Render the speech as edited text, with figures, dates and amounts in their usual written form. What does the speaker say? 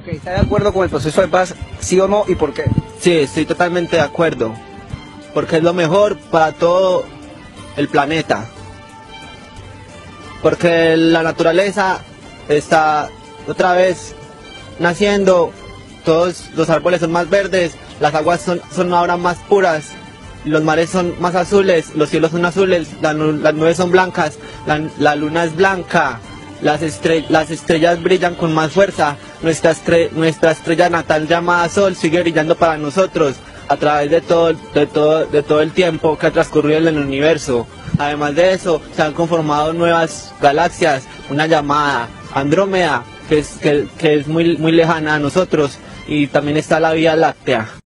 Ok, ¿está de acuerdo con el proceso de paz, sí o no, y por qué? Sí, estoy totalmente de acuerdo, porque es lo mejor para todo el planeta, porque la naturaleza está otra vez naciendo, todos los árboles son más verdes, las aguas son ahora más puras, los mares son más azules, los cielos son azules, las nubes son blancas, la luna es blanca, las estrellas brillan con más fuerza, nuestra estrella natal llamada Sol sigue brillando para nosotros a través de todo el tiempo que ha transcurrido en el universo. Además de eso, se han conformado nuevas galaxias, una llamada Andrómeda, que es muy lejana a nosotros, y también está la Vía Láctea.